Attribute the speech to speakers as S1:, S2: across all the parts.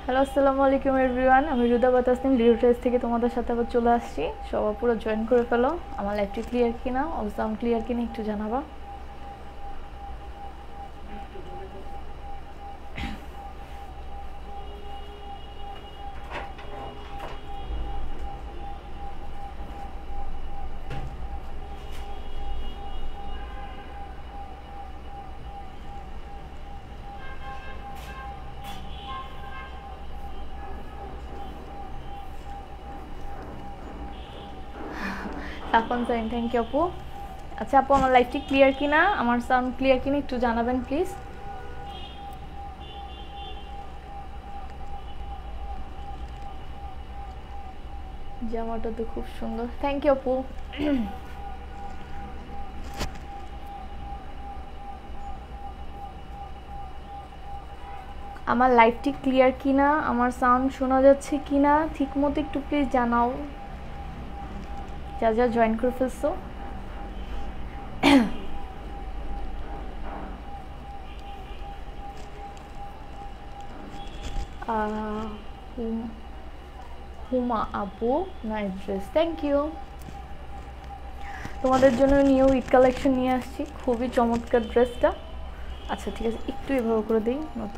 S1: Hello আসসালামু আলাইকুম everyone, আমি রুদাবা তাসনিম লিও ট্রেস থেকে তোমাদের সাথে আবার চলে আসছি। সবাই পুরো জয়েন করে ফেলো। আমার লাইভটি ক্লিয়ার কিনা, সাউন্ড ক্লিয়ার কিনা একটু জানাবা। সাফন সাইন, থ্যাংক ইউ আপু। আচ্ছা আপু, আমার লাইভটি ক্লিয়ার কিনা, আমার সাউন্ড ক্লিয়ার কিনা একটু জানাবেন প্লিজ। জামাটা তো খুব সুন্দর, থ্যাংক ইউ আপু। আমার লাইভটি ক্লিয়ার কিনা, আমার সাউন্ড শোনা যাচ্ছে কিনা ঠিক মতো একটু প্লিজ জানাও। যা যা জয়েন করে ফেলছো। হুমা আপু, নাইস ড্রেস, থ্যাংক ইউ। তোমাদের জন্য নিউ ঈদ কালেকশন নিয়ে আসছি, খুবই চমৎকার ড্রেসটা। আচ্ছা ঠিক আছে, একটু এভাবে করে দিই নতো।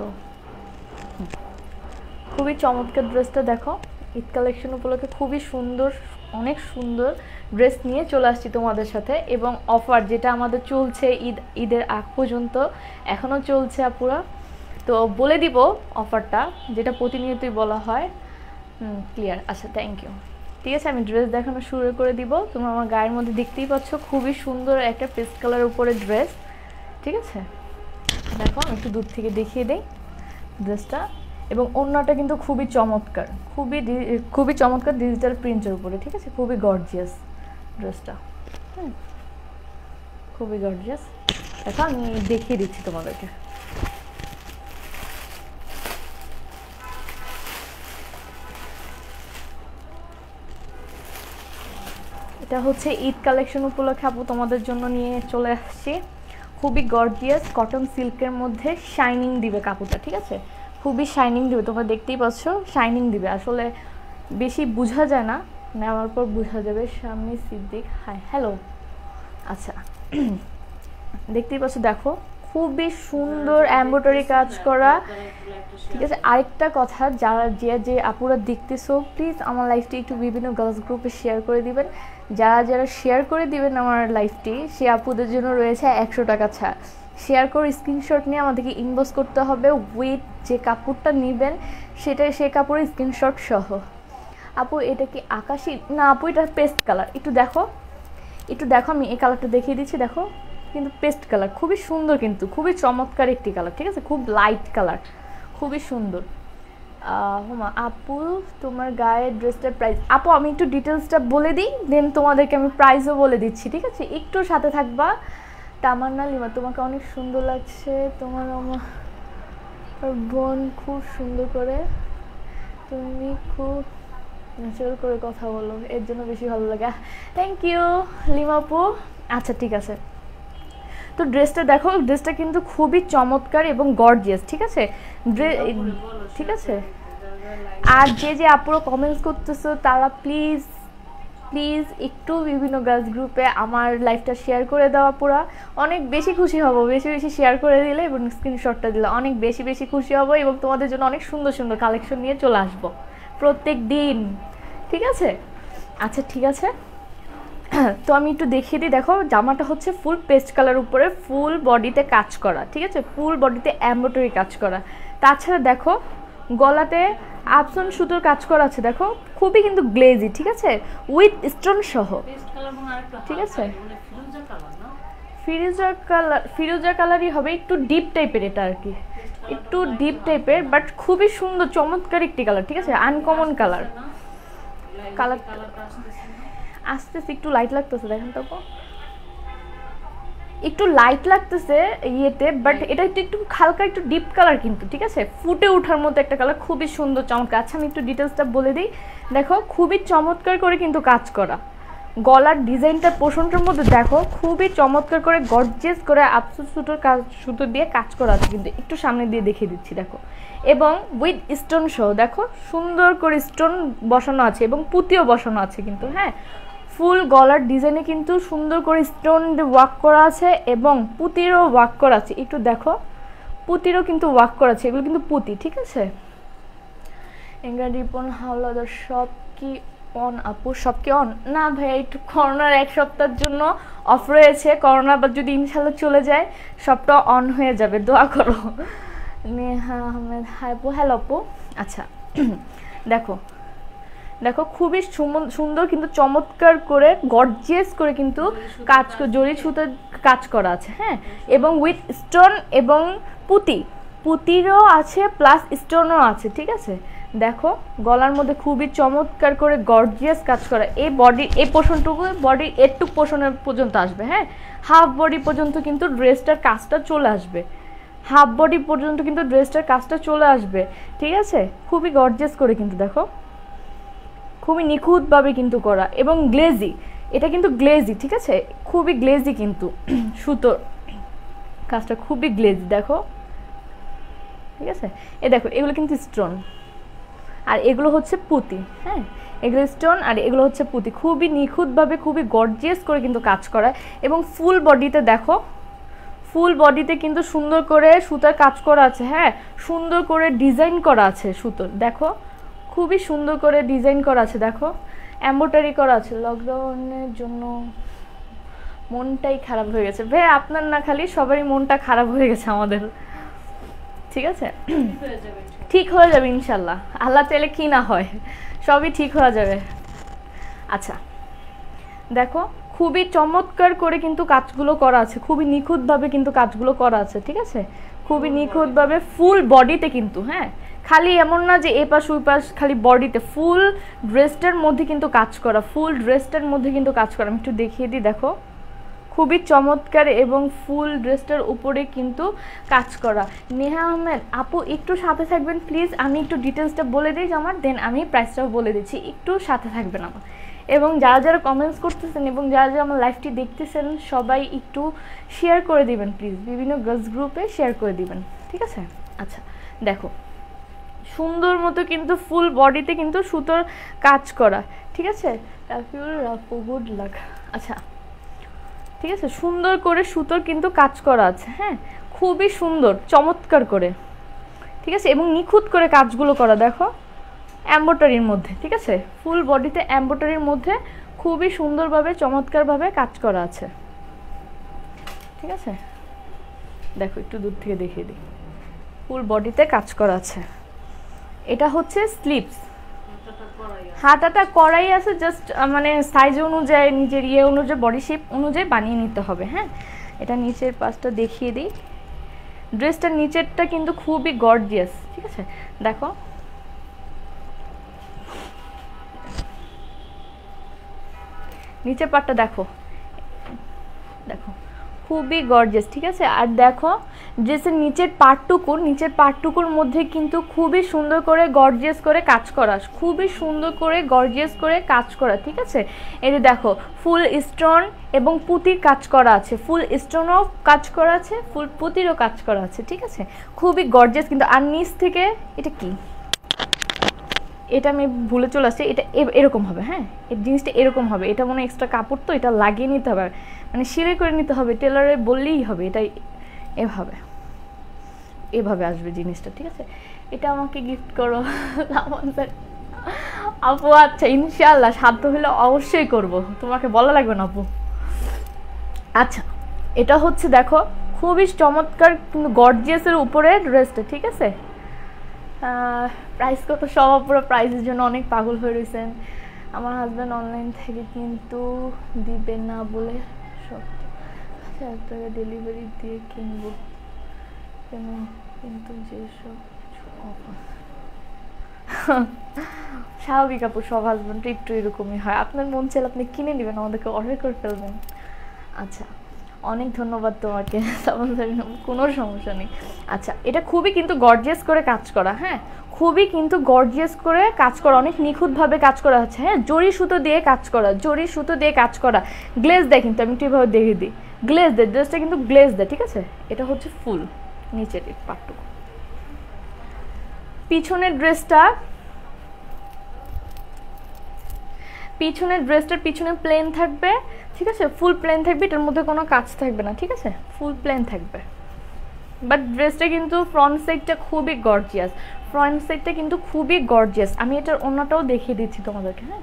S1: খুবই চমৎকার ড্রেসটা দেখো, ঈদ কালেকশন উপলক্ষে খুবই সুন্দর, অনেক সুন্দর ড্রেস নিয়ে চলে আসছি তোমাদের সাথে। এবং অফার যেটা আমাদের চলছে ঈদের আগ পর্যন্ত এখনও চলছে আপুরা, তো বলে দিব অফারটা, যেটা প্রতিনিয়তই বলা হয়। ক্লিয়ার, আচ্ছা থ্যাংক ইউ। ঠিক আছে, আমি ড্রেস দেখানো শুরু করে দিব। তোমরা আমার গায়ের মধ্যে দেখতেই পাচ্ছ, খুবই সুন্দর একটা পেস্ট কালারের উপরে ড্রেস। ঠিক আছে, দেখো আমি একটু দূর থেকে দেখিয়ে দিই ড্রেসটা। এবং ওড়নাটা কিন্তু খুবই চমৎকার, খুবই চমৎকার ডিজিটাল প্রিন্টের উপরে। ঠিক আছে, খুবই গর্জিয়াস ড্রেসটা। খুবই গর্জিয়াস। দেখো আমি দেখিয়ে দিচ্ছি তোমাদেরকে। এটা হচ্ছে ঈদ কালেকশন উপলক্ষে আপু তোমাদের জন্য নিয়ে চলে আসছি। খুবই গর্জিয়াস কটন সিল্কের মধ্যে শাইনিং দিবে কাপড়টা। ঠিক আছে, খুবই শাইনিং দিবে, তোমরা দেখতেই পাচ্ছ শাইনিং দিবে। আসলে বেশি বোঝা যায় না, নেওয়ার পর বোঝা যাবে। সামনে সিদ্দিক, হাই, হ্যালো। আচ্ছা দেখতেই পাচ্ছ, দেখো খুবই সুন্দর এমব্রয়ডারি কাজ করা। ঠিক আছে, আরেকটা কথা, যারা যে আপুরা দেখতেছো প্লিজ আমার লাইফটি একটু বিভিন্ন গার্লস গ্রুপে শেয়ার করে দিবেন। যারা শেয়ার করে দিবেন আমার লাইফটি, সে আপুদের জন্য রয়েছে 100 টাকা ছাড়। শেয়ার করে স্ক্রিনশট নিয়ে আমাদেরকে ইনবক্স করতে হবে উইথ যে কাপড়টা নেবেন সে কাপড়ের স্ক্রিনশট সহ। আপু এটা কি আকাশি? না আপু, এটা পেস্ট কালার। একটু দেখো আমি এই কালারটা দেখিয়ে দিচ্ছি। দেখো কিন্তু পেস্ট কালার, খুবই সুন্দর, কিন্তু খুবই চমৎকার একটি কালার। ঠিক আছে, খুব লাইট কালার, খুবই সুন্দর। হুমা আপু, তোমার গায়ের ড্রেসটার প্রাইস? আপু আমি একটু ডিটেলসটা বলে দিই, দেন তোমাদেরকে আমি প্রাইসও বলে দিচ্ছি। ঠিক আছে, একটু সাথে থাকবা। তামান্না লিমা, তোমাকে অনেক সুন্দর লাগছে, তোমার আমার বোন খুব সুন্দর করে, তুমি খুব ন্যাচারাল করে কথা বলো, এর জন্য বেশি ভালো লাগে। থ্যাংক ইউ লিমা আপু। আচ্ছা ঠিক আছে, তো ড্রেসটা দেখো, ড্রেসটা কিন্তু খুবই চমৎকার এবং গর্জিয়াস। ঠিক আছে, ঠিক আছে। আর যে আপুরা কমেন্টস করতেছো তারা প্লিজ একটু বিভিন্ন গার্লস গ্রুপে আমার লাইফটা শেয়ার করে দেওয়া, পুরা অনেক বেশি খুশি হব। বেশি শেয়ার করে দিলে এবং স্ক্রিনশটটা দিলে অনেক বেশি খুশি হব, এবং তোমাদের জন্য অনেক সুন্দর সুন্দর কালেকশন নিয়ে চলে আসবো প্রত্যেক দিন। ঠিক আছে, আচ্ছা ঠিক আছে। তো আমি একটু দেখিয়ে দিই। দেখো জামাটা হচ্ছে ফুল পেস্ট কালার উপরে, ফুল বডিতে কাজ করা। ঠিক আছে, ফুল বডিতে এমব্রয়ডারি কাজ করা। তাছাড়া দেখো গলাতে আপসন সুতোর কাজ করা আছে। দেখো খুবই কিন্তু গ্লেজি। ঠিক আছে, উইথ স্টোন সহ। ঠিক আছে, ফিরোজা কালারই হবে, একটু ডিপ টাইপের এটা আর কি, একটু ডিপ টাইপের, বাট খুবই সুন্দর চমৎকার একটি কালার। ঠিক আছে, আনকমন কালার। আসতেছে, একটু লাইট লাগতেছে, দেখেন তো একটু লাইট লাগতেছে ইয়েতে, বাট এটা একটু হালকা একটু ডিপ কালার কিন্তু। ঠিক আছে, ফুটে ওঠার মতো একটা কালার, খুবই সুন্দর চমৎকার। আচ্ছা আমি একটু ডিটেলসটা বলে দিই। দেখো খুবই চমৎকার করে কিন্তু কাজ করা, গলার ডিজাইনটার পোর্শনটার মধ্যে দেখো খুবই চমৎকার করে গর্জিয়াস করে আফসুস সুতো দিয়ে কাজ করা আছে, কিন্তু একটু সামনে দিয়ে দেখিয়ে দিচ্ছি দেখো, এবং উইথ স্টোন সহ দেখো সুন্দর করে স্টোন বসানো আছে এবং পুঁতিও বসানো আছে কিন্তু, হ্যাঁ ফুল গলার ডিজাইনে কিন্তু সুন্দর করে স্টোন ওয়ার্ক করা আছে এবং পুঁতিরও ওয়ার্ক করা আছে, একটু দেখো পুঁতিরও কিন্তু ওয়ার্ক করা আছে, এগুলো কিন্তু পুঁতি, ঠিক আছে। এঙ্গা রিপন হাওলাদার সব কি অন আপু, সব কি অন? না ভাই, একটু করোনার 1 সপ্তাহের জন্য অফ রয়েছে, করোনা আবার যদি ইনশাল্লাহ চলে যায় সবটা অন হয়ে যাবে, দোয়া করো। নেহা আহমেদ হাই আপু, হ্যালো আপু। আচ্ছা দেখো দেখো খুবই সুন্দর কিন্তু চমৎকার করে গর্জিয়াস করে কিন্তু কাজ, জরি সুতার কাজ করা আছে, হ্যাঁ, এবং উইথ স্টোন এবং পুঁতিরও আছে প্লাস স্টোনও আছে, ঠিক আছে। দেখো গলার মধ্যে খুবই চমৎকার করে গর্জিয়াস কাজ করা, এই বডির এই পোর্শনটুকু বডির এটুক পোর্শনের পর্যন্ত আসবে, হ্যাঁ হাফ বডি পর্যন্ত কিন্তু ড্রেসটার কাজটা চলে আসবে, হাফ বডি পর্যন্ত কিন্তু ড্রেসটার কাজটা চলে আসবে, ঠিক আছে। খুবই গর্জিয়াস করে কিন্তু দেখো, খুবই নিখুঁতভাবে কিন্তু করা এবং গ্লেজি, এটা কিন্তু গ্লেজি, ঠিক আছে, খুবই গ্লেজি কিন্তু সুতোর কাজটা খুবই গ্লেজি দেখো, ঠিক আছে। এ দেখো এগুলো কিন্তু স্টোন আর এগুলো হচ্ছে পুঁতি, হ্যাঁ এগুলো স্টোন আর এগুলো হচ্ছে পুঁতি, খুবই নিখুঁতভাবে খুবই গর্জিয়াস করে কিন্তু কাজ করা এবং ফুল বডিতে দেখো, ফুল বডিতে কিন্তু সুন্দর করে সুতার কাজ করা আছে, হ্যাঁ সুন্দর করে ডিজাইন করা আছে সুতোর, দেখো খুবই সুন্দর করে ডিজাইন করা আছে, দেখো এমব্রয়ডারি করা আছে। লকডাউনের জন্য মনটাই খারাপ হয়ে গেছে ভাই, আপনার না খালি সবারই মনটা খারাপ হয়ে গেছে আমাদের, ঠিক আছে ঠিক হয়ে যাবে ইনশাল্লাহ, আল্লাহ চাইলে কি না হয়, সবই ঠিক হয়ে যাবে। আচ্ছা দেখো খুবই চমৎকার করে কিন্তু কাজগুলো করা আছে, খুবই নিখুঁতভাবে কিন্তু কাজগুলো করা আছে, ঠিক আছে, খুবই নিখুঁতভাবে ফুল বডিতে কিন্তু, হ্যাঁ খালি এমন না যে এ পাশ ওই পাশ, খালি বডিতে ফুল ড্রেসটার মধ্যে কিন্তু কাজ করা, ফুল ড্রেসটার মধ্যে কিন্তু কাজ করা, আমি একটু দেখিয়ে দিই দেখো খুবই চমৎকার এবং ফুল ড্রেসটার উপরে কিন্তু কাজ করা। নেহা আহমেদ আপু একটু সাথে থাকবেন প্লিজ, আমি একটু ডিটেলসটা বলে দিই আমার, দেন আমি প্রাইসটাও বলে দিচ্ছি, একটু সাথে থাকবেন আমার, এবং যারা যারা কমেন্টস করতেছেন এবং যারা যারা আমার লাইভটি দেখতেছেন সবাই একটু শেয়ার করে দিবেন প্লিজ, বিভিন্ন গার্লস গ্রুপে শেয়ার করে দিবেন, ঠিক আছে। আচ্ছা দেখো সুন্দর মতো কিন্তু ফুল বডিতে কিন্তু সুতোর কাজ করা, ঠিক আছে। Good luck. আচ্ছা ঠিক আছে, সুন্দর করে সুতোর কিন্তু কাজ করা আছে, হ্যাঁ খুবই সুন্দর চমৎকার করে, ঠিক আছে, এবং নিখুঁত করে কাজগুলো করা দেখো এমব্রয়ডারির মধ্যে, ঠিক আছে, ফুল বডিতে এমব্রয়ডারির মধ্যে খুবই সুন্দরভাবে চমৎকারভাবে কাজ করা আছে, ঠিক আছে। দেখো একটু দূর থেকে দেখিয়ে দিই, ফুল বডিতে কাজ করা আছে, এটা হচ্ছে স্লিভস, হাতাটা করাই আছে, জাস্ট মানে সাইজ অনুযায়ী নিজের ইয়ে অনুযায়ী বডি শেপ অনুযায়ী বানিয়ে নিতে হবে, হ্যাঁ। এটা নিচের পাশটা দেখিয়ে দিই, ড্রেসটার নিচেরটা কিন্তু খুবই গর্জিয়াস, ঠিক আছে, দেখো নিচের পাটটা দেখো, দেখো খুবই গর্জিয়াস, ঠিক আছে। আর দেখো ড্রেসের নিচের পার্টটুকুর মধ্যে কিন্তু খুবই সুন্দর করে গর্জিয়াস করে কাজ করা, খুবই সুন্দর করে গর্জিয়াস করে কাজ করা, ঠিক আছে। এই যে দেখো ফুল স্টোন এবং পুঁতির কাজ করা আছে, ফুল স্টোনও কাজ করা আছে, ফুল পুঁতিরও কাজ করা আছে, ঠিক আছে, খুবই গর্জিয়াস কিন্তু। আর নিচ থেকে এটা কি, এটা আমি ভুলে চলে আসছি, এটা এরকম হবে, হ্যাঁ এই জিনিসটা এরকম হবে, এটা মনে হয় এক্সট্রা কাপড় তো, এটা লাগিয়ে নিতে হবে, মানে সেলাই করে নিতে হবে, টেলারে বললেই হবে, এটাই এভাবে আসবে জিনিসটা, ঠিক আছে। এটা আমাকে গিফট করো আপু, আচ্ছা ইনশাআল্লাহ সাধ্য হলে অবশ্যই করব, তোমাকে বলা লাগবে না আপু। আচ্ছা এটা হচ্ছে দেখো খুবই চমৎকার কিন্তু গর্জিয়াসের উপরে ড্রেসটা, ঠিক আছে। প্রাইস কত, সব পুরো প্রাইসের জন্য অনেক পাগল হয়ে রয়েছেন। আমার হাজব্যান্ড অনলাইন থেকে কিন্তু দিবে না বলে সব 1000 টাকা ডেলিভারি দিয়ে কিনবো কেন, কিন্তু যেসব স্বাভাবিক আপু, সব হাজব্যান্ড একটু এরকমই হয়, আপনার মন চাইলে আপনি কিনে নেবেন, আমাদেরকে অর্ডার করে ফেলবেন। আচ্ছা অনেক ধন্যবাদ তোমাকে, কোনো সমস্যা নেই। আচ্ছা এটা খুবই কিন্তু গর্জিয়াস করে কাজ করা, হ্যাঁ খুবই কিন্তু গর্জিয়াস করে কাজ করা, অনেক নিখুঁতভাবে কাজ করা হচ্ছে। হ্যাঁ, জরি সুতো দিয়ে কাজ করা, জরি সুতো দিয়ে কাজ করা। গ্লেজ দেয় কিন্তু, আমি একটু এভাবে দেখিয়ে দিই, গ্লেজ দেয়, ড্রেসটা কিন্তু গ্লেজ দেয়। ঠিক আছে, এটা হচ্ছে ফুল নিচের পাটটুকু। পিছনের ড্রেসটার পিছনে প্লেন থাকবে। ঠিক আছে, ফুল প্লেন থাকবে, এটার মধ্যে কোনো কাজ থাকবে না। ঠিক আছে, ফুল প্লেন থাকবে। বাট ড্রেসটা কিন্তু ফ্রন্ট সাইডটা খুবই গর্জিয়াস, ফ্রন্ট সাইডটা কিন্তু খুবই গর্জিয়াস। আমি এটার ওড়নাটাও দেখিয়ে দিচ্ছি তোমাদেরকে। হ্যাঁ,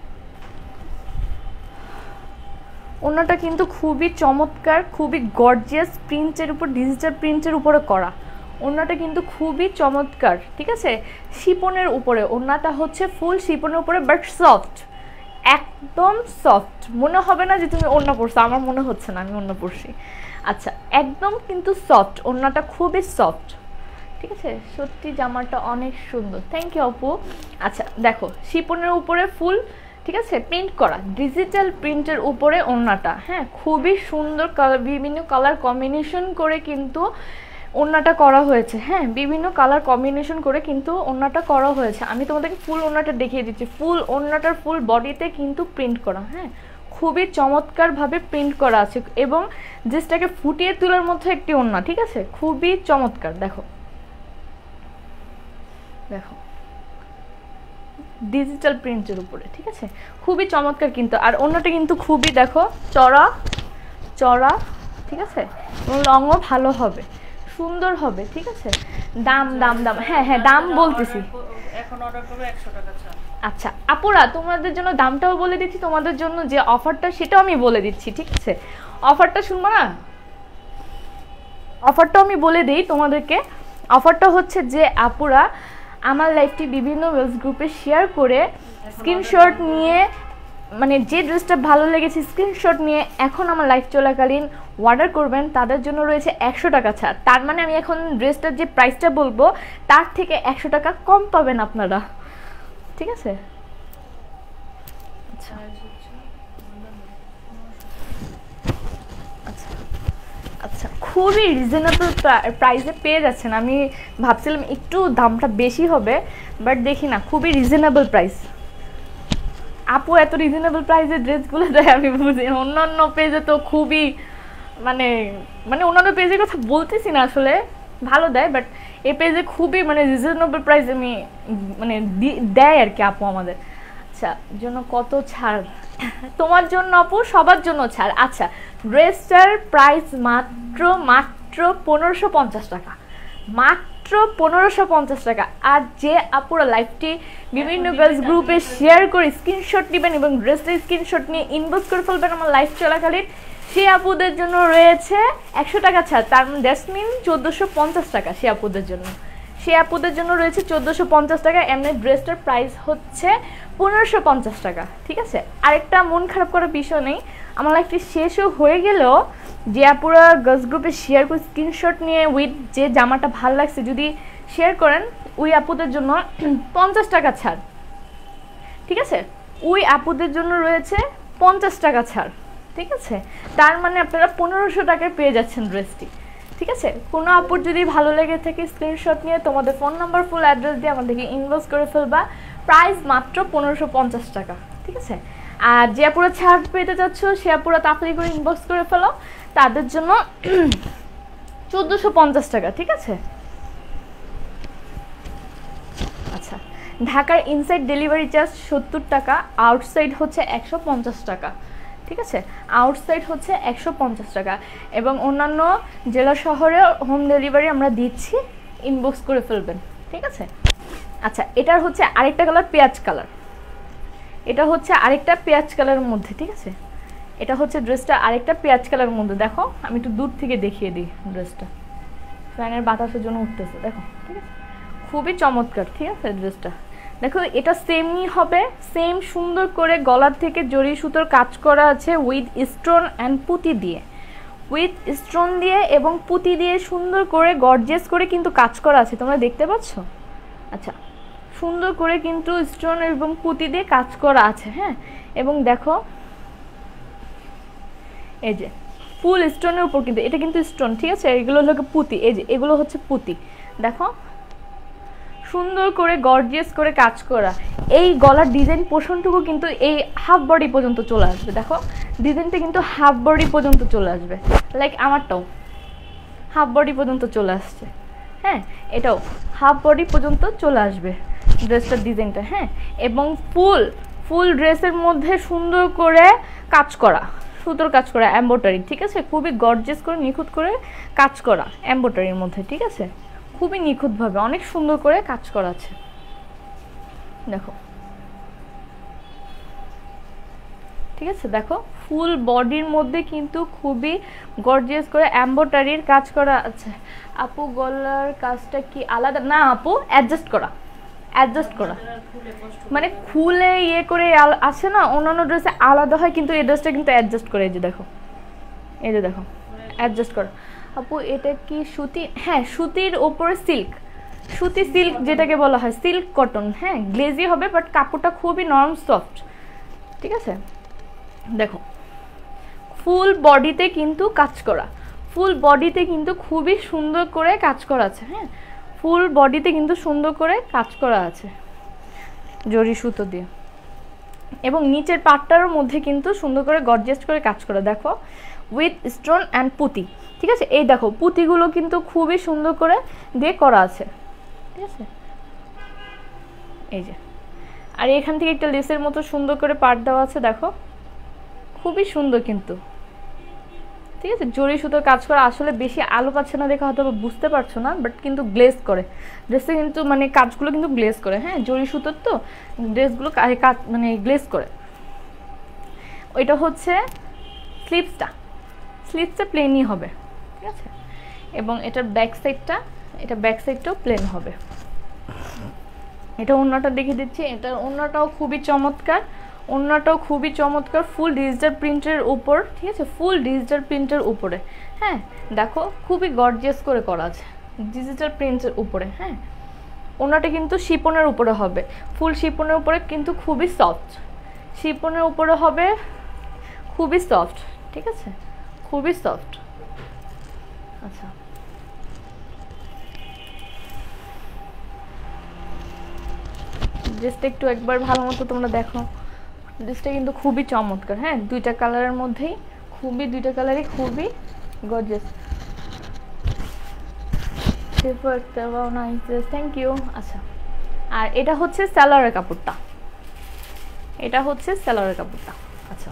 S1: ওড়নাটা কিন্তু খুবই চমৎকার, খুবই গর্জিয়াস, প্রিন্টের উপর, ডিজিটাল প্রিন্টের উপরে করা। ওড়নাটা কিন্তু খুবই চমৎকার। ঠিক আছে, শিপনের উপরে ওড়নাটা হচ্ছে ফুল শিপনের উপরে, বাট সফট, একদম সফট। মনে হবে না যে তুমি ওড়না পরছো, আমার মনে হচ্ছে না আমি ওড়না পরছি। আচ্ছা, একদম কিন্তু সফট, ওড়নাটা খুবই সফট। ঠিক আছে, সত্যি জামাটা অনেক সুন্দর। থ্যাংক ইউ আপু। আচ্ছা দেখো, শিপনের উপরে ফুল, ঠিক আছে, প্রিন্ট করা, ডিজিটাল প্রিন্টের উপরে ওড়নাটা। হ্যাঁ, খুবই সুন্দর কালার, বিভিন্ন কালার কম্বিনেশন করে কিন্তু ওড়নাটা করা হয়েছে। হ্যাঁ, বিভিন্ন কালার কম্বিনেশন করে কিন্তু ওড়নাটা করা হয়েছে। আমি তোমাদেরকে ফুল ওড়নাটা দেখিয়ে দিচ্ছি। ফুল ওড়নাটার ফুল বডিতে কিন্তু প্রিন্ট করা। হ্যাঁ, খুবই চমৎকারভাবে প্রিন্ট করা আছে এবং ড্রেসটাকে ফুটিয়ে তোলার মতো একটি ওড়না। ঠিক আছে, খুবই চমৎকার। দেখো দেখো, ডিজিটাল প্রিন্টের উপরে। ঠিক আছে, খুবই চমৎকার কিন্তু। আর ওড়নাটা কিন্তু খুবই দেখো চড়া চড়া। ঠিক আছে, লংও ভালো হবে, সুন্দর হবে। ঠিক আছে, দাম দাম দাম হ্যাঁ হ্যাঁ দাম বলতেছি,
S2: এখন অর্ডার করবে 100 টাকা ছাড়।
S1: আচ্ছা আপুরা, তোমাদের জন্য দামটাও বলে দিচ্ছি, তোমাদের জন্য যে অফারটা সেটাও আমি বলে দিচ্ছি। ঠিক আছে, অফারটা শুনবো না? অফারটাও আমি বলে দিই তোমাদেরকে। অফারটা হচ্ছে যে আপুরা আমার লাইভটি বিভিন্ন ওয়েলস গ্রুপে শেয়ার করে স্ক্রিনশট নিয়ে, মানে যে ড্রেসটা ভালো লেগেছে স্ক্রিনশট নিয়ে এখন আমার লাইভ চলাকালীন অর্ডার করবেন, তাদের জন্য রয়েছে 100 টাকা ছাড়। তার মানে আমি এখন ড্রেসটার যে প্রাইসটা বলবো তার থেকে 100 টাকা কম পাবেন আপনারা। ঠিক আছে, আচ্ছা আচ্ছা আচ্ছা, খুবই রিজনেবল প্রাইসে পেয়ে যাচ্ছেন। আমি ভাবছিলাম একটু দামটা বেশি হবে, বাট দেখি না, খুবই রিজনেবল প্রাইস। আপু এত রিজনেবল প্রাইসে ড্রেসগুলো দেয় আমি বুঝি, অন্যান্য পেজে তো খুবই মানে মানে অন্যান্য পেজের কথা বলতেছি না, আসলে ভালো দেয়, বাট এই পেজে খুবই মানে রিজনেবল প্রাইস আমি মানে দেয় আর কি আপু আমাদের। আচ্ছা, জন্য কত ছাড় তোমার জন্য আপু? সবার জন্য ছাড়। আচ্ছা, ড্রেসটার প্রাইস মাত্র 1550 টাকা, মাত্র 1550 টাকা। আর যে আপুরা লাইভটি বিভিন্ন গার্লস গ্রুপে শেয়ার করে স্ক্রিনশট নেবেন এবং ড্রেসটা স্ক্রিনশট নিয়ে ইনবক্স করে ফেলবেন আমার লাইভ চলাকালীন, সে আপুদের জন্য রয়েছে 100 টাকা ছাড়। তার মানে দ্যাটস মিন 1450 টাকা সে আপুদের জন্য। সে আপুদের জন্য রয়েছে 1450 টাকা। এমনি ড্রেসটার প্রাইস হচ্ছে 1550 টাকা। ঠিক আছে, আরেকটা মন খারাপ করার বিষয় নেই, আমার লাইফটি শেষও হয়ে গেলেও যে আপুরা গার্লস গ্রুপে শেয়ার করে স্ক্রিনশট নিয়ে উইথ যে জামাটা ভালো লাগছে যদি শেয়ার করেন, ওই আপুদের জন্য 50 টাকা ছাড়। ঠিক আছে, ওই আপুদের জন্য রয়েছে 50 টাকা ছাড়। ঠিক আছে, তার মানে আপনারা 1500 টাকায় পেয়ে যাচ্ছেন ড্রেসটি। ঠিক আছে, কোনো আপুর যদি ভালো লেগে থাকে স্ক্রিনশট নিয়ে তোমাদের ফোন নাম্বার ফুল অ্যাড্রেস দিয়ে আমাদেরকে ইনবক্স করে ফেলবা। প্রাইস মাত্র 1550 টাকা। ঠিক আছে, আর যে আপুরা ছাড় পেতে চাচ্ছ সে আপুরা তাড়াতাড়ি করে ইনবক্স করে ফেলো, তাদের জন্য 1450 টাকা। ঠিক আছে, আচ্ছা, ঢাকার ইনসাইড ডেলিভারি চার্জ 70 টাকা, আউটসাইড হচ্ছে 150 টাকা। ঠিক আছে, আউটসাইড হচ্ছে 150 টাকা এবং অন্যান্য জেলা শহরে হোম ডেলিভারি আমরা দিচ্ছি, ইনবক্স করে ফেলবেন। ঠিক আছে, আচ্ছা, এটার হচ্ছে আরেকটা কালার পেঁয়াজ কালার, এটা হচ্ছে আরেকটা পেঁয়াজ কালারের মধ্যে। ঠিক আছে, এটা হচ্ছে ড্রেসটা আরেকটা পেঁয়াজ কালারের মধ্যে। দেখো আমি একটু দূর থেকে দেখিয়ে দিই ড্রেসটা, ফ্যানের বাতাসের জন্য উঠতেছে দেখো। ঠিক আছে, খুবই চমৎকার। ঠিক আছে, ড্রেসটা দেখো, এটা সেমই হবে, সেম সুন্দর করে গলার থেকে জরি সুতোর কাজ করা আছে উইথ স্টোন অ্যান্ড পুঁতি দিয়ে, উইথ স্টোন দিয়ে এবং পুঁতি দিয়ে সুন্দর করে গর্জিয়াস করে কিন্তু কাজ করা আছে, তোমরা দেখতে পাচ্ছ। আচ্ছা, সুন্দর করে কিন্তু স্টোন এবং পুঁতি দিয়ে কাজ করা আছে। হ্যাঁ, এবং দেখো এই যে ফুল স্টোনের উপর কিন্তু এটা কিন্তু স্টোন। ঠিক আছে, এগুলো হলো পুঁতি, এই যে এগুলো হচ্ছে পুঁতি। দেখো সুন্দর করে গর্জিয়াস করে কাজ করা। এই গলার ডিজাইন পোর্শনটুকু কিন্তু এই হাফ বডি পর্যন্ত চলে আসবে। দেখো ডিজাইনটা কিন্তু হাফ বডি পর্যন্ত চলে আসবে, লাইক আমারটাও হাফ বডি পর্যন্ত চলে আসছে। হ্যাঁ, এটাও হাফ বডি পর্যন্ত চলে আসবে ড্রেসটার ডিজাইনটা। হ্যাঁ, এবং ফুল ড্রেসের মধ্যে সুন্দর করে কাজ করা, সুতোর কাজ করা, এমব্রয়ডারি, ঠিক আছে, খুবই গর্জিয়াস করে নিখুঁত করে কাজ করা এমব্রয়ডারির মধ্যে, ঠিক আছে, খুবই নিখুঁতভাবে অনেক সুন্দর করে কাজ করা আছে। দেখো, ঠিক আছে, দেখো ফুল বডির মধ্যে কিন্তু খুবই গর্জিয়াস করে এমব্রয়ডারির কাজ করা আছে। আপু গলার কাজটা কি আলাদা? না আপু, অ্যাডজাস্ট করা মানে খুলে ইয়ে করে আসে না, অন্যান্য ড্রেসে আলাদা হয়, কিন্তু এই ড্রেসটা কিন্তু অ্যাডজাস্ট করে। এই যে দেখো অ্যাডজাস্ট করা। আপু এটা কি সুতি? হ্যাঁ, সুতির ওপরে সিল্ক, সুতি সিল্ক যেটাকে বলা হয়, সিল্ক কটন। হ্যাঁ, গ্লেজি হবে বাট কাপড়টা খুবই নরম সফট, ঠিক আছে। দেখো ফুল বডিতে কিন্তু কাজ করা, ফুল বডিতে কিন্তু খুবই সুন্দর করে কাজ করা আছে। হ্যাঁ, ফুল বডিতে কিন্তু সুন্দর করে কাজ করা আছে জরি সুতো দিয়ে, এবং নিচের পাটটার মধ্যে কিন্তু সুন্দর করে গর্জিয়াস করে কাজ করা। দেখো উইথ স্টোন অ্যান্ড পুঁতি, ঠিক আছে। এই দেখো পুঁতিগুলো কিন্তু খুবই সুন্দর করে দিয়ে করা আছে, ঠিক আছে। এই যে, আর এখান থেকে একটা লেসের মতো সুন্দর করে পাট দেওয়া আছে, দেখো খুবই সুন্দর কিন্তু, ঠিক আছে। জরি সুতোর কাজ করা, আসলে বেশি আলো পাচ্ছে না দেখে হয়তো বুঝতে পারছো না, বাট কিন্তু গ্লেজ করে ড্রেসে, কিন্তু মানে কাজগুলো কিন্তু গ্লেজ করে। হ্যাঁ, জরি সুতোর তো ড্রেসগুলো কাজ মানে গ্লেজ করে। ওইটা হচ্ছে স্লিভসটা প্লেনই হবে, ঠিক আছে। এবং এটার ব্যাক সাইডটাও প্লেন হবে। এটা ওড়নাটা দেখে দিচ্ছি, এটার ওড়নাটাও খুবই চমৎকার, ফুল ডিজিটাল প্রিন্টের উপর, ঠিক আছে, ফুল ডিজিটাল প্রিন্টের উপরে। হ্যাঁ, দেখো খুবই গর্জিয়াস করে করা আছে ডিজিটাল প্রিন্টের উপরে। হ্যাঁ, ওড়নাটা কিন্তু শিপনের উপরে হবে, ফুল শিপনের উপরে, কিন্তু খুবই সফট, শিপনের উপরে হবে, খুবই সফট, ঠিক আছে, খুবই সফট। আচ্ছা, ড্রেসটা একটু একবার ভালো মতো তোমরা দেখো, ড্রেসটা কিন্তু খুবই চমৎকার। হ্যাঁ, দুইটা কালারের মধ্যেই দুইটা কালারই খুবই গর্জিয়াস। Thank you. আচ্ছা, আর এটা হচ্ছে সালোয়ারের কাপড়টা, আচ্ছা।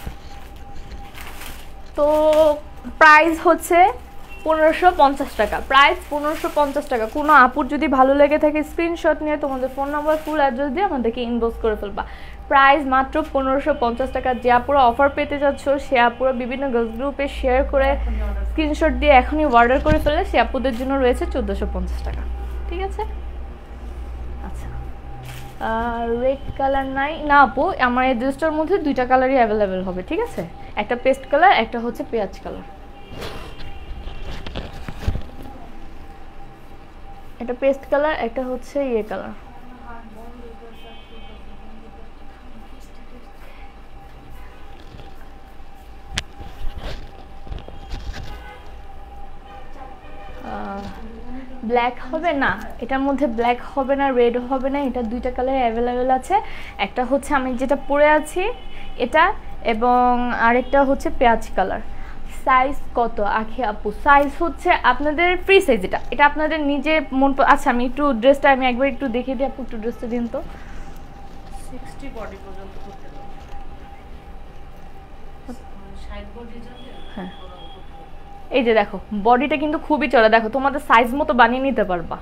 S1: তো প্রাইস হচ্ছে 1550 টাকা, কোনো আপুর যদি ভালো লেগে থাকে স্ক্রিনশট নিয়ে তোমাদের ফোন নাম্বার, ফুল অ্যাড্রেস দিয়ে আমাদেরকে ইনবক্স করে ফেলবা। প্রাইস মাত্র 1550 টাকা। যে আপুরা অফার পেতে যাচ্ছ, সে আপুরা বিভিন্ন গার্লস গ্রুপে শেয়ার করে স্ক্রিনশট দিয়ে এখনই অর্ডার করে ফেলে, সে আপুদের জন্য রয়েছে 1450 টাকা, ঠিক আছে। আচ্ছা, রেড কালার নাই না আপু, আমার এই ড্রেসটার মধ্যে দুইটা কালারই অ্যাভেলেবেল হবে, ঠিক আছে, একটা পেস্ট কালার, একটা হচ্ছে পেঁয়াজ কালার। এটা পেস্ট কালার, একটা হচ্ছে ইয়ে কালার। ব্ল্যাক হবে না, এটার মধ্যে ব্ল্যাক হবে না, রেড হবে না, এটা দুইটা কালার অ্যাভেলেবেল আছে। একটা হচ্ছে আমি যেটা পরে আছি এটা, এবং আরেকটা হচ্ছে পেঁয়াজ কালার। সাইজ কত আখি আপু? সাইজ হচ্ছে আপনাদের ফ্রি সাইজ, এটা আপনাদের নিজে মন। আচ্ছা, আমি একটু ড্রেসটা একবার একটু দেখিয়ে দিই আপু, একটু ড্রেসটা দিন তো।
S2: 60 বডি পর্যন্ত করতে পারবে, 60 বডি যাবে।
S1: হ্যাঁ, এই যে দেখো বডিটা কিন্তু খুবই চড়া, দেখো তোমাদের সাইজ মতো বানিয়ে নিতে পারবা।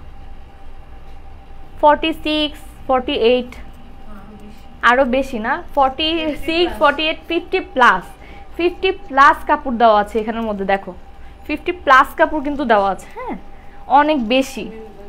S1: 46, 48, আরো বেশি না, 46, 48, 50 প্লাস কাপড় দেওয়া আছে এখানের মধ্যে। দেখো 50 প্লাস কাপড় কিন্তু দেওয়া আছে। হ্যাঁ, অনেক বেশি।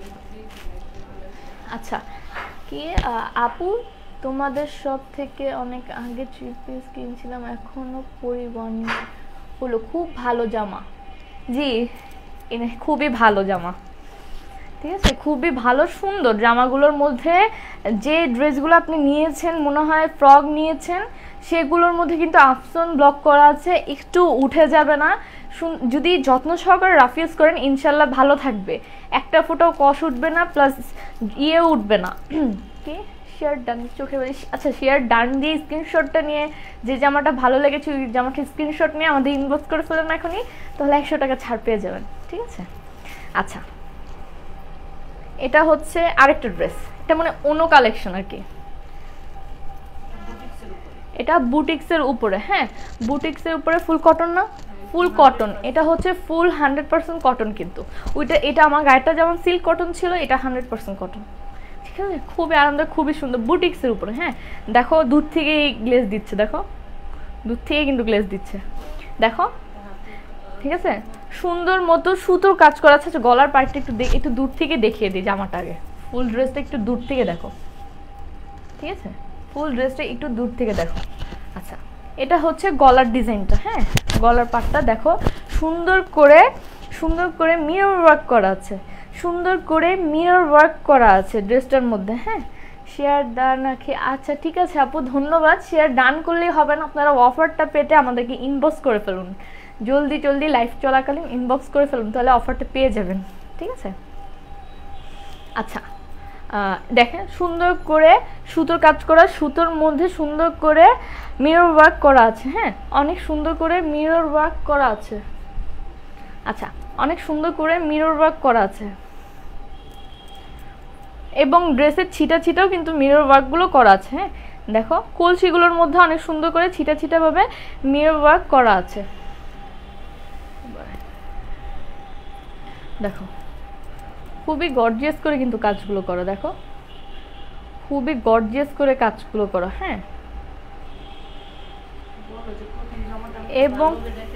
S1: আচ্ছা, কি আপু তোমাদের সব থেকে অনেক আগে 3 পিস কিনছিলাম, এখনো পরিবহন হলো, খুব ভালো জামা। জি, খুবই ভালো জামা, ঠিক আছে, খুবই ভালো সুন্দর জামাগুলোর মধ্যে যে ড্রেসগুলো আপনি নিয়েছেন, মনে হয় ফ্রক নিয়েছেন, সেগুলোর মধ্যে কিন্তু আফসন ব্লক করা আছে, একটু উঠে যাবে না। যদি যত্ন সহকারে রাফ ইউজ করেন ইনশাল্লাহ ভালো থাকবে, একটা ফোটাও কষ উঠবে না, প্লাস ইয়ে উঠবে না কি শেয়ার ডান চোখে বলি আচ্ছা শেয়ার ডান দিয়ে স্ক্রিনশটটা নিয়ে যে জামাটা ভালো লেগেছে ওই জামাটা স্ক্রিনশট নিয়ে আমাদের ইনবক্স করে ফেলেন এখনই, তাহলে 100 টাকা ছাড় পেয়ে যাবেন, ঠিক আছে। আচ্ছা এটা হচ্ছে আরেকটা ড্রেস, এটা মানে অন্য কালেকশন আর কি, এটা বুটিক্সের উপরে, হ্যাঁ বুটিক্সের উপরে ফুল কটন না, ফুল কটন, এটা হচ্ছে ফুল 100% কটন, কিন্তু ওইটা এটা আমার গায়েটা যেমন সিল্ক কটন ছিল, এটা 100% কটন, ঠিক আছে। খুবই আরামদায়ক, খুবই সুন্দর, বুটিক্সের উপরে, হ্যাঁ দেখো দূর থেকেই গ্লেজ দিচ্ছে, দেখো দূর থেকে কিন্তু গ্লেজ দিচ্ছে, দেখো ঠিক আছে। সুন্দর মতো সুতোর কাজ করা আছে, গলার পার্টটা একটু দূর থেকে দেখিয়ে দিই জামাটা আগে, ফুল ড্রেসটা একটু দূর থেকে দেখো, ঠিক আছে ফুল ড্রেসটা একটু দূর থেকে দেখো। আচ্ছা এটা হচ্ছে গলার ডিজাইনটা, হ্যাঁ গলার পাটটা দেখো সুন্দর করে মিরর ওয়ার্ক করা আছে, সুন্দর করে মিরর ওয়ার্ক করা আছে ড্রেসটার মধ্যে, হ্যাঁ শেয়ার ডান রাখি, আচ্ছা ঠিক আছে আপু ধন্যবাদ। শেয়ার ডান করলেই হবে না, আপনারা অফারটা পেতে আমাদেরকে ইনবক্স করে ফেলুন, জলদি লাইভ চলাকালীন ইনবক্স করে ফেলুন, তাহলে অফারটা পেয়ে যাবেন, ঠিক আছে। আচ্ছা দেখেন সুন্দর করে সুতোর কাজ করা, সুতোর মধ্যে সুন্দর করে মিরর ওয়ার্ক করা আছে, হ্যাঁ অনেক সুন্দর করে মিরর ওয়ার্ক করা আছে, আচ্ছা অনেক সুন্দর করে মিরর ওয়ার্ক করা আছে, এবং ড্রেসের ছিটাও কিন্তু মিরর ওয়ার্কগুলো করা আছে, হ্যাঁ দেখো কলসিগুলোর মধ্যে অনেক সুন্দর করে ছিটা ভাবে মিরর ওয়ার্ক করা আছে, দেখো খুবই গর্জিয়াস করে কিন্তু কাজগুলো করা, দেখো খুবই গর্জিয়াস করে কাজগুলো করা, হ্যাঁ এবং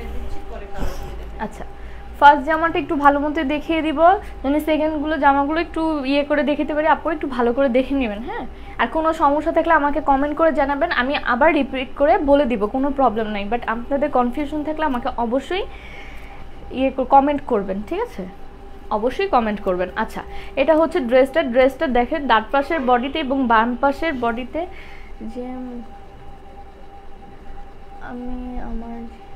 S1: আচ্ছা ফার্স্ট জামাটা একটু ভালো মতো দেখিয়ে দিব, মানে সেকেন্ডগুলো জামাগুলো একটু ইয়ে করে দেখাতে পারি, আপনি একটু ভালো করে দেখে নেবেন, হ্যাঁ আর কোনো সমস্যা থাকলে আমাকে কমেন্ট করে জানাবেন, আমি আবার রিপিট করে বলে দিব, কোনো প্রবলেম নাই, বাট আপনাদের কনফিউশন থাকলে আমাকে অবশ্যই কমেন্ট করবেন, ঠিক আছে অবশ্যই কমেন্ট করবেন। আচ্ছা এটা হচ্ছে ড্রেসটা দেখেন ডান পাশের বডিতে এবং বাম পাশের বডিতে, যে আমি আমার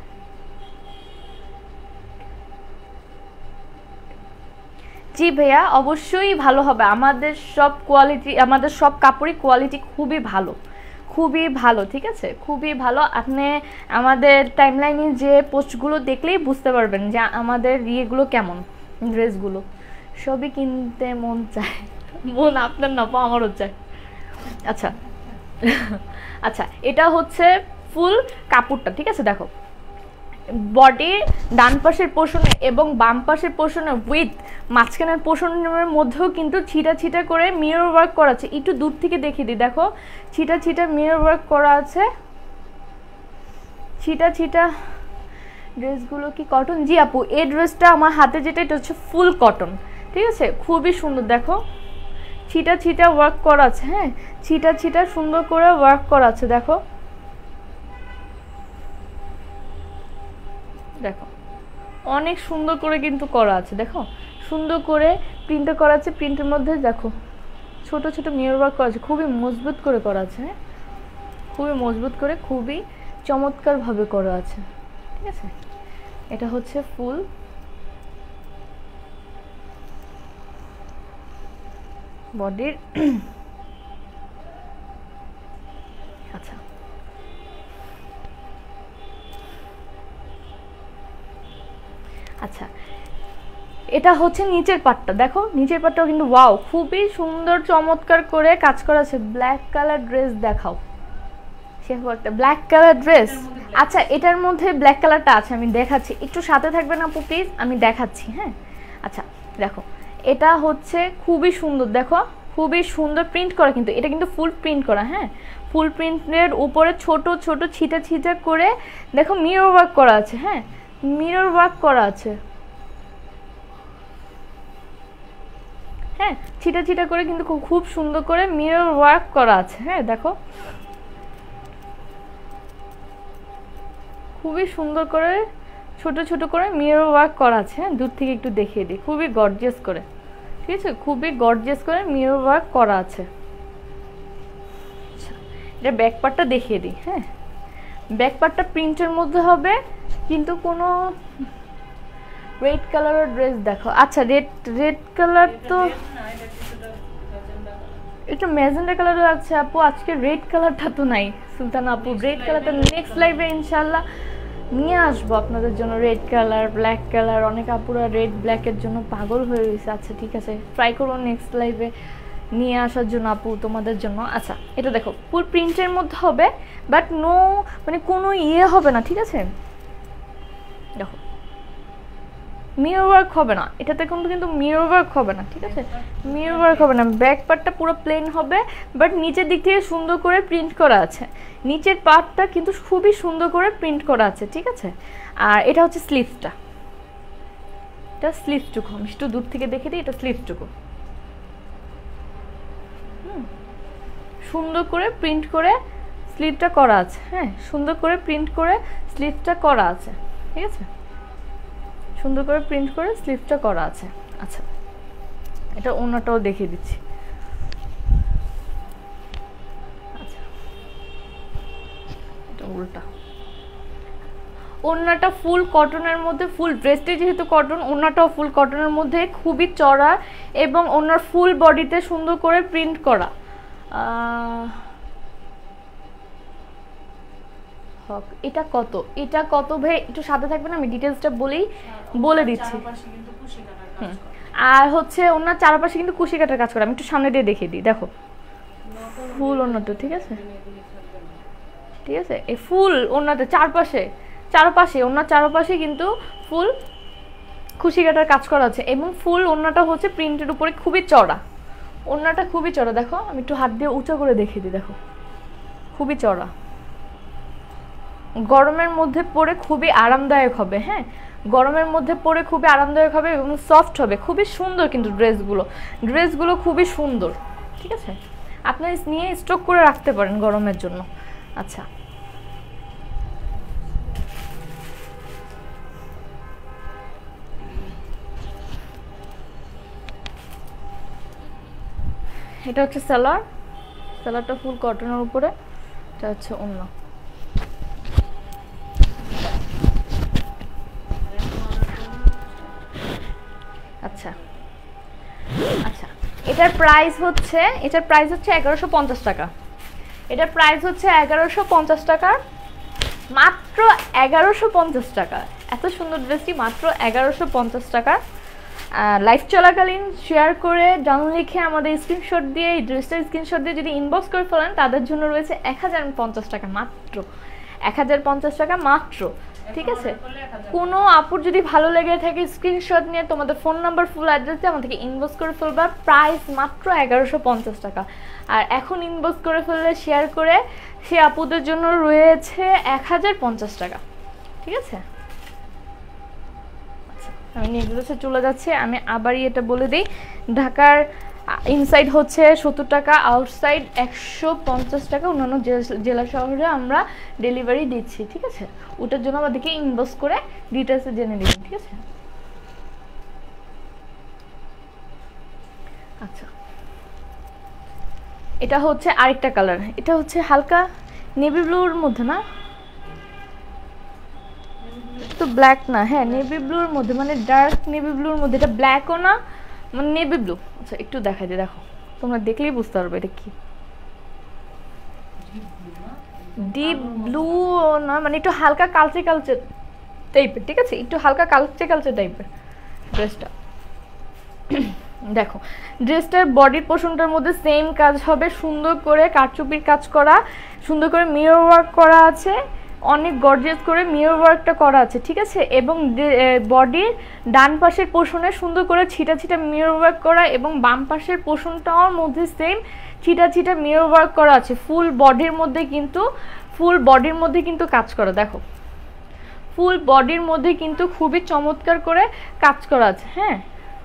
S1: জি ভাইয়া অবশ্যই ভালো হবে, আমাদের সব কাপড়ই কোয়ালিটি খুবই ভালো, ঠিক আছে খুবই ভালো। আপনি আমাদের টাইমলাইনে যে পোস্টগুলো দেখলেই বুঝতে পারবেন যে আমাদের ইয়েগুলো কেমন, ড্রেসগুলো সবই কিনতে মন চায়, মন আপনার না আমারও চায়। আচ্ছা আচ্ছা এটা হচ্ছে ফুল কাপড়টা, ঠিক আছে দেখো বডি ডান পাশের পোর্শনে এবং বাম পাশের পোর্শনে উইথ মাঝখানের পোর্শনের মধ্যেও কিন্তু ছিটা করে মিরর ওয়ার্ক করা আছে, একটু দূর থেকে দেখিয়ে দিই, দেখো ছিটা মিরর ওয়ার্ক করা আছে, ছিটা ড্রেসগুলো কি কটন? জি আপু এই ড্রেসটা আমার হাতে যেটা এটা হচ্ছে ফুল কটন, ঠিক আছে খুবই সুন্দর, দেখো ছিটা ওয়ার্ক করা আছে, হ্যাঁ ছিটা সুন্দর করে ওয়ার্ক করা আছে, দেখো দেখো অনেক সুন্দর করে কিন্তু করা আছে, দেখো সুন্দর করে প্রিন্ট করা আছে, প্রিন্টের মধ্যে দেখো ছোট মিরর ওয়ার্ক করা আছে, খুবই মজবুত করে করা আছে, হ্যাঁ খুবই মজবুত করে খুবই চমৎকার ভাবে করা আছে, ঠিক আছে এটা হচ্ছে ফুল বডির আচ্ছা আচ্ছা এটা হচ্ছে নিচের পাটটা, দেখো নিচের পাটটাও কিন্তু ওয়াও খুবই সুন্দর চমৎকার করে কাজ করা আছে। ব্ল্যাক কালার ড্রেস দেখাও, শেফু একটা ব্ল্যাক কালার ড্রেস, আচ্ছা এটার মধ্যে ব্ল্যাক কালারটা আছে আমি দেখাচ্ছি, একটু সাথে থাকবেন আপু প্লিজ, আমি দেখাচ্ছি, হ্যাঁ আচ্ছা দেখো এটা হচ্ছে খুবই সুন্দর, দেখো খুবই সুন্দর প্রিন্ট করা, কিন্তু এটা কিন্তু ফুল প্রিন্ট করা, হ্যাঁ ফুল প্রিন্টের উপরে ছোট ছিটা করে দেখো মিরর ওয়ার্ক করা আছে, হ্যাঁ মিরর ওয়ার্ক করা আছে, হ্যাঁ ছিটা করে কিন্তু খুব সুন্দর করে মিরর ওয়ার্ক করা আছে, হ্যাঁ দেখো খুবই সুন্দর করে ছোট করে মিরর ওয়ার্ক করা আছে, হ্যাঁ দূর থেকে একটু দেখিয়ে দিই, খুবই গর্জিয়াস করে, ঠিক আছে খুবই গর্জিয়াস করে মিরর ওয়ার্ক করা আছে। আচ্ছা এটা ব্যাক পার্টটা দেখিয়ে দিই, হ্যাঁ ব্যাক পার্টটা প্রিন্টের মধ্যে হবে, কিন্তু কোনো রেড কালারের ড্রেস দেখো, আচ্ছা রেড কালার তো একটু ম্যাজেন্ডা কালার আছে আপু, আজকে রেড কালারটা তো নাই সুলতানা আপু, রেড কালারটা নেক্সট লাইভে ইনশাল্লাহ নিয়ে আসবো আপনাদের জন্য। রেড কালার, ব্ল্যাক কালার, অনেক আপুরা রেড ব্ল্যাকের জন্য পাগল হয়ে গেছে। আচ্ছা ঠিক আছে, ট্রাই করবো নেক্সট লাইভে নিয়ে আসার জন্য আপু তোমাদের জন্য। আচ্ছা এটা দেখো ফুল প্রিন্টের মধ্যে হবে, বাট নো মানে কোনো ইয়ে হবে না, ঠিক আছে? দেখো মিরর ওয়ার্ক হবে না এটাতে, কিন্তু মিরর ওয়ার্ক হবে না, ঠিক আছে? মিরর ওয়ার্ক হবে না, ব্যাক পার্টটা পুরো প্লেন হবে, বাট নিচের দিক থেকে সুন্দর করে প্রিন্ট করা আছে। নিচের পার্টটা কিন্তু খুবই সুন্দর করে প্রিন্ট করা আছে, ঠিক আছে? আর এটা হচ্ছে স্লিভসটা, এটা স্লিভসটুকু আমি একটু দূর থেকে দেখে দিই, এটা স্লিভসটুকু সুন্দর করে প্রিন্ট করে স্লিভটা করা আছে। হ্যাঁ, সুন্দর করে প্রিন্ট করে স্লিভটা করা আছে, ঠিক আছে? সুন্দর করে প্রিন্ট করে স্লিভটা করা আছে। আচ্ছা এটা ওড়নাটাও দেখিয়ে দিচ্ছি। আচ্ছা এটা উল্টা, ওড়নাটা ফুল কটনের মধ্যে, ফুল ড্রেসটা যেহেতু কটন, ওড়নাটাও ফুল কটনের মধ্যে, খুবই চড়া এবং ওড়নার ফুল বডিতে সুন্দর করে প্রিন্ট করা। এটা কত, এটা কত ভাই একটু সাথে থাকবেন, আমি ডিটেলসটা বলে দিচ্ছি। আর হচ্ছে ওনার চারপাশে কিন্তু কুশি কাটার কাজ করে, আমি একটু সামনে দিয়ে দেখিয়ে দিই। দেখো ফুল ওনাটা, ঠিক আছে? ঠিক আছে, এই ফুল ওনাতে চারপাশে ওনার চারপাশে কিন্তু ফুল কুশি কাটার কাজ করা আছে, এবং ফুল ওনাটা হচ্ছে প্রিন্টের উপরে খুবই চড়া, ওনাটা খুবই চড়া। দেখো আমি একটু হাত দিয়ে উঁচা করে দেখিয়ে দিই, দেখো খুবই চড়া, গরমের মধ্যে পরে খুবই আরামদায়ক হবে। হ্যাঁ, গরমের মধ্যে পরে খুবই আরামদায়ক হবে এবং সফট হবে, খুবই সুন্দর কিন্তু ড্রেসগুলো খুবই সুন্দর, ঠিক আছে? আপনি নিয়ে স্টক করে রাখতে পারেন গরমের জন্য। আচ্ছা এটা হচ্ছে সালোয়ারটা ফুল কটনের উপরে, এটা হচ্ছে ওড়না। আচ্ছা আচ্ছা এটার প্রাইস হচ্ছে 1150 টাকা। এটার প্রাইস হচ্ছে 1150 টাকা, মাত্র 1150 টাকা। এত সুন্দর ড্রেসটি মাত্র 1150 টাকা। লাইভ চলাকালীন শেয়ার করে ডান লিখে আমাদের স্ক্রিনশট দিয়ে, এই ড্রেসটার স্ক্রিনশট দিয়ে যদি ইনবক্স করে ফেলেন, তাদের জন্য রয়েছে 1050 টাকা, মাত্র 1050 টাকা মাত্র, ঠিক আছে? কোনো আপুর যদি ভালো লেগে থাকে স্ক্রিনশট নিয়ে তোমাদের ফোন নাম্বার ফুল অ্যাড্রেস দিয়ে আমাদেরকে ইনবক্স করে ফেলবা, প্রাইস মাত্র 1150 টাকা। আর এখন ইনবক্স করে ফেললে শেয়ার করে সে আপুদের জন্য রয়েছে 1050 টাকা, ঠিক আছে? আমি নেক্সট চলে যাচ্ছি। আমি আবারই এটা বলে দিই, ঢাকার ইনসাইড হচ্ছে 70 টাকা, আউটসাইড 150 টাকা। অন্যান্য জেলা শহরে আমরা ডেলিভারি দিচ্ছি, ঠিক আছে? ওটার জন্য আমাদেরকে ইনবক্স করে ডিটেলসে জেনে নেবেন, ঠিক আছে? আচ্ছা এটা হচ্ছে আরেকটা কালার, এটা হচ্ছে হালকা নেভি ব্লুর মধ্যে, না তো ব্ল্যাক না, হ্যাঁ নেভি ব্লুর মধ্যে, মানে ডার্ক নেভি ব্লুর মধ্যে, এটা ব্ল্যাকও না মানে নেভি ব্লু। আচ্ছা একটু দেখা যায়, দেখো তোমরা দেখলেই বুঝতে পারবে এটা কি, ডিপ ব্লু না, মানে একটু হালকা কালচে টাইপের, ঠিক আছে? একটু হালকা কালচে টাইপের ড্রেসটা। দেখো ড্রেসটার বডির পোর্শনটার মধ্যে সেম কাজ হবে, সুন্দর করে কারচুপির কাজ করা, সুন্দর করে মিরর ওয়ার্ক করা আছে, অনেক গর্জিয়াস করে মিরর ওয়ার্কটা করা আছে, ঠিক আছে? এবং বডির ডান পাশের পোর্শনে সুন্দর করে ছিটা মিরর ওয়ার্ক করা, এবং বাম পাশের পোর্শনটার মধ্যে সেম ছিটা মিরর ওয়ার্ক করা আছে। ফুল বডির মধ্যে কিন্তু কাজ করা, দেখো ফুল বডির মধ্যে কিন্তু খুবই চমৎকার করে কাজ করা আছে। হ্যাঁ,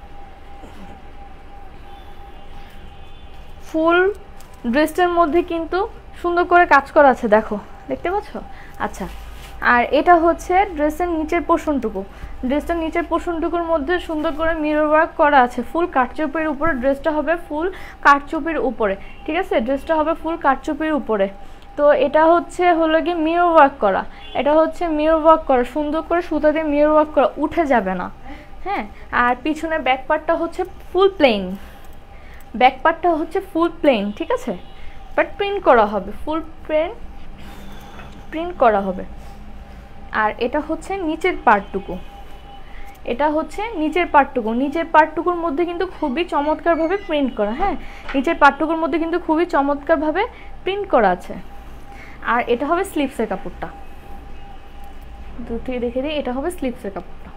S1: ফুল ড্রেসটার মধ্যে কিন্তু সুন্দর করে কাজ করা আছে, দেখো দেখতে পাচ্ছ? আচ্ছা আর এটা হচ্ছে ড্রেসের নিচের পোর্শনটুকু, ড্রেসটার নিচের পোর্শনটুকুর মধ্যে সুন্দর করে মিরর ওয়ার্ক করা আছে, ফুল কারচুপির উপরে ড্রেসটা হবে, ফুল কারচুপির উপরে, ঠিক আছে? ড্রেসটা হবে ফুল কারচুপির উপরে। তো এটা হলো কি মিরর ওয়ার্ক করা, এটা হচ্ছে মিরর ওয়ার্ক করা, সুন্দর করে সুতা দিয়ে মিরর ওয়ার্ক করা, উঠে যাবে না। হ্যাঁ, আর পিছনের ব্যাক পার্টটা হচ্ছে ফুল প্লেন, ব্যাক পার্টটা হচ্ছে ফুল প্লেন, ঠিক আছে, বাট প্রিন্ট করা হবে, ফুল প্রিন্ট করা হবে। আর এটা হচ্ছে নিচের পার্টটুকু, এটা হচ্ছে নিচের পার্টটুকুর মধ্যে কিন্তু খুবই চমৎকারভাবে প্রিন্ট করা। হ্যাঁ, নিচের পার্টটুকুর মধ্যে কিন্তু খুবই চমৎকারভাবে প্রিন্ট করা আছে। আর এটা হবে স্লিভসের কাপড়টা, দূর থেকে দেখে দিই, এটা হবে স্লিভসের কাপড়টা।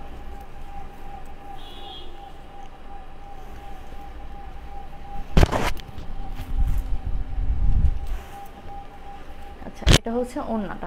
S1: আচ্ছা, এটা হচ্ছে ওড়নাটা।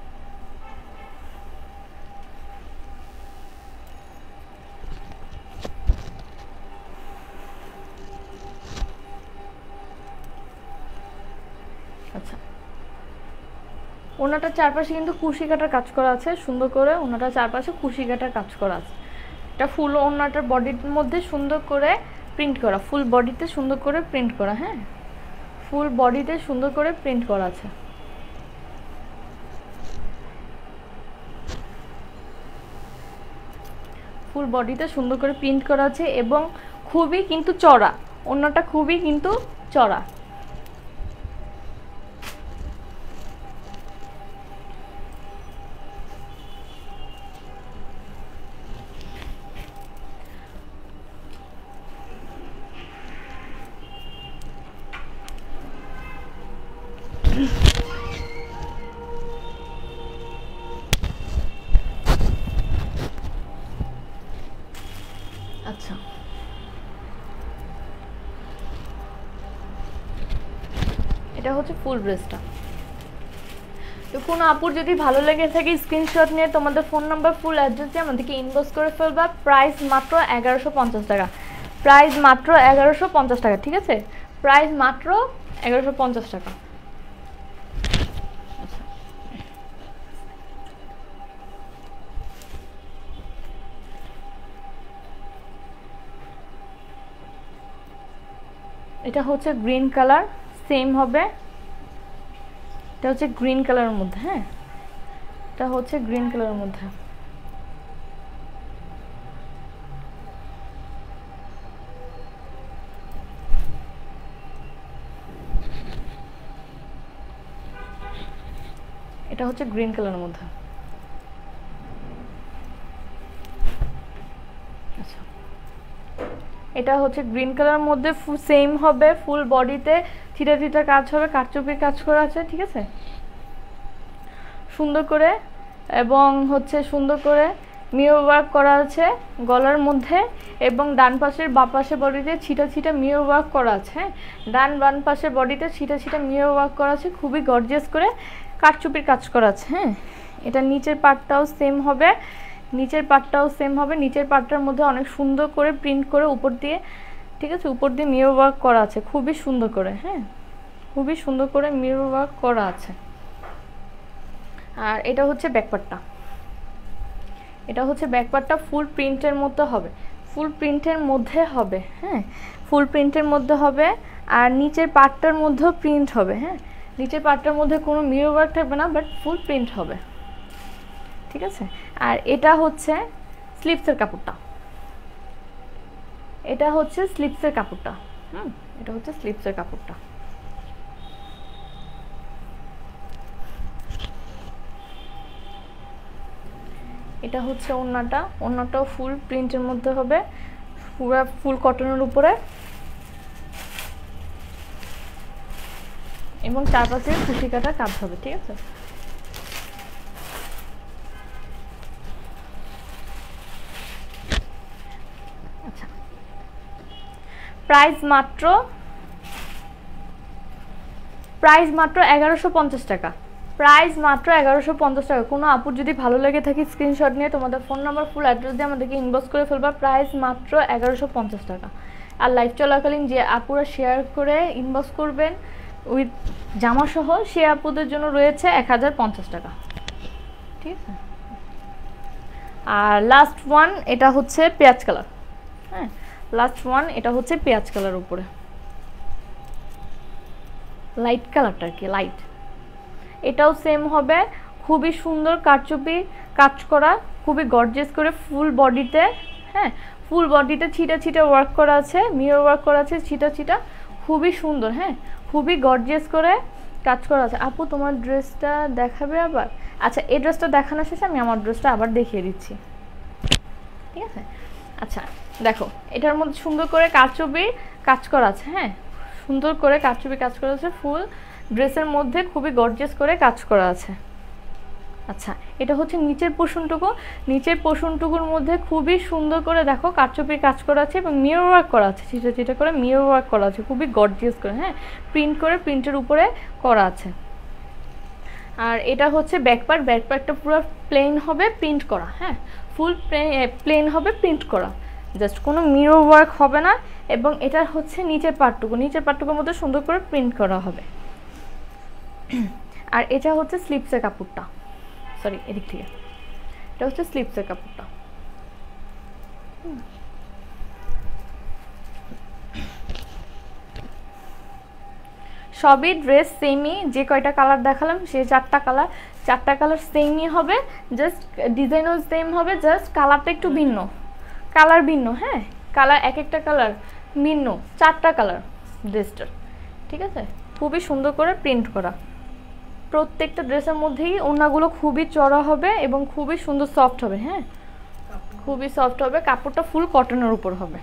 S1: আচ্ছা, ওনাটার চারপাশে কিন্তু কুশি কাটার কাজ করা আছে, সুন্দর করে ওনাটার চারপাশে কুশি কাটার কাজ করা আছে। এটা ফুল ওনাটার বডির মধ্যে সুন্দর করে প্রিন্ট করা, ফুল বডিতে সুন্দর করে প্রিন্ট করা। হ্যাঁ, ফুল বডিতে সুন্দর করে প্রিন্ট করা আছে। ফুল বডিতে সুন্দর করে প্রিন্ট করা আছে এবং খুবই কিন্তু চড়া, ওনাটা খুবই কিন্তু চড়া। আচ্ছা, এটা হচ্ছে ফুল ড্রেসটা। তো কোনো আপুর যদি ভালো লেগে থাকে স্ক্রিনশট নিয়ে তোমাদের ফোন নাম্বার, ফুল অ্যাড্রেস দিয়ে আমাদেরকে ইনবক্স করে ফেলবা। প্রাইস মাত্র 1150 টাকা, প্রাইস মাত্র 1150 টাকা, ঠিক আছে, প্রাইস মাত্র 1150 টাকা। আচ্ছা, এটা হচ্ছে গ্রিন কালার, সেম হবে, এটা হচ্ছে গ্রিন কালারের মধ্যে। হ্যাঁ, এটা হচ্ছে গ্রিন কালারের মধ্যে। এটা হচ্ছে গ্রিন কালারের মধ্যে। আচ্ছা, এটা হচ্ছে গ্রিন কালারের মধ্যে, সেম হবে, ফুল বডিতে থিটা থিটা কাজ হবে, কারচুপির কাজ করা আছে, ঠিক আছে, সুন্দর করে। এবং হচ্ছে সুন্দর করে মিরর ওয়ার্ক করা আছে গলার মধ্যে, এবং ডান পাশের বাঁ পাশে বডিতে ছিটা ছিটা মিরর ওয়ার্ক করা আছে। হ্যাঁ, বাম পাশের বডিতে ছিটা ছিটা মিরর ওয়ার্ক করা আছে, খুবই গর্জিয়াস করে কারচুপির কাজ করা আছে। হ্যাঁ, এটা নিচের পার্টটাও সেম হবে, নিচের পার্টটার মধ্যে অনেক সুন্দর করে প্রিন্ট করে উপর দিয়ে, ঠিক আছে, উপর দিয়ে মিরর ওয়ার্ক করা আছে খুবই সুন্দর করে। হ্যাঁ, খুবই সুন্দর করে মিরর ওয়ার্ক করা আছে। আর এটা হচ্ছে ব্যাকপার্টটা, এটা হচ্ছে ব্যাকপার্টটা ফুল প্রিন্টের মধ্যে হবে, ফুল প্রিন্টের মধ্যে হবে। হ্যাঁ, ফুল প্রিন্টের মধ্যে হবে। আর নিচের পার্টটার মধ্যেও প্রিন্ট হবে। হ্যাঁ, নিচের পার্টটার মধ্যে কোনো মিরর ওয়ার্ক থাকবে না, বাট ফুল প্রিন্ট হবে, ঠিক আছে। আর এটা হচ্ছে স্লিভসের কাপড়টা, এটা হচ্ছে স্লিভসের কাপড়টা। এটা হচ্ছে স্লিভসের কাপড়টা। এটা হচ্ছে ওড়নাটা, ওড়নাটাও ফুল প্রিন্টের মধ্যে হবে, পুরো ফুল কটনের উপরে, এবং চারপাশে কুশি কাটা কাজ হবে, ঠিক আছে। আচ্ছা, প্রাইস মাত্র 1150 টাকা, প্রাইস মাত্র 1150 টাকা। কোনো আপুর যদি ভালো লেগে থাকে স্ক্রিনশট নিয়ে তোমাদের ফোন নাম্বার, ফুল অ্যাড্রেস দিয়ে আমাদেরকে ইনবক্স করে ফেলবা। প্রাইস মাত্র 1150 টাকা। আর লাইভ চলাকালীন যে আপুরা শেয়ার করে ইনবক্স করবেন উইথ জামা সহ, সে আপুদের জন্য রয়েছে 1050 টাকা, ঠিক আছে। আর লাস্ট ওয়ান, এটা হচ্ছে পেঁয়াজ কালার। হ্যাঁ, লাস্ট ওয়ান, এটা হচ্ছে পেঁয়াজ কালার উপরে, লাইট কালারটা আর কি, লাইট। এটাও সেম হবে, খুবই সুন্দর কারচুপি কাজ করা, খুবই গর্জিয়াস করে ফুল বডিতে। হ্যাঁ, ফুল বডিতে ছিটা ছিটা ওয়ার্ক করা আছে, মিরর ওয়ার্ক করা আছে ছিটা ছিটা, খুবই সুন্দর। হ্যাঁ, খুবই গর্জিয়াস করে কাজ করা আছে। আপু তোমার ড্রেসটা দেখাবে আবার? আচ্ছা, এই ড্রেসটা দেখানো শেষে আমি আমার ড্রেসটা আবার দেখিয়ে দিচ্ছি, ঠিক আছে? আচ্ছা দেখো, এটার মধ্যে সুন্দর করে কারচুপির কাজ করা আছে। হ্যাঁ, সুন্দর করে কারচুপি কাজ করা আছে, ফুল ড্রেসের মধ্যে খুবই গর্জিয়াস করে কাজ করা আছে। আচ্ছা, এটা হচ্ছে নিচের পোর্শনটুকু, নিচের পোর্শনটুকুর মধ্যে খুবই সুন্দর করে দেখো কারচুপির কাজ করা আছে এবং মিরর ওয়ার্ক করা আছে, চিটা চিটা করে মিরর ওয়ার্ক করা আছে, খুবই গর্জিয়াস করে। হ্যাঁ, প্রিন্ট করে প্রিন্টের উপরে করা আছে। আর এটা হচ্ছে ব্যাকপার্ট, ব্যাকপার্টটা পুরো প্লেন হবে প্রিন্ট করা। হ্যাঁ, ফুল প্লেন হবে প্রিন্ট করা, জাস্ট কোনো মিরর ওয়ার্ক হবে না। এবং এটা হচ্ছে নিচের পার্টটুকু, নিচের পার্টটুকুর মধ্যে সুন্দর করে প্রিন্ট করা হবে। আর এটা হচ্ছে স্লিপসের কাপড়টা, সরি এদিক থেকে, এটা হচ্ছে স্লিপসের কাপড়টা। সবই ড্রেস সেমই, যে কয়টা কালার দেখালাম সেই চারটা কালার সেমই হবে, জাস্ট ডিজাইনও সেম হবে, জাস্ট কালারটা একটু ভিন্ন, কালার ভিন্ন। হ্যাঁ, কালার এক একটা কালার ভিন্ন, চারটা কালার ড্রেসটার, ঠিক আছে? খুবই সুন্দর করে প্রিন্ট করা। প্রত্যেকটা ড্রেসের মধ্যেই ওড়নাগুলো খুবই চড়া হবে এবং খুবই সুন্দর সফট হবে। হ্যাঁ, খুবই সফট হবে, কাপড়টা ফুল কটনের উপর হবে।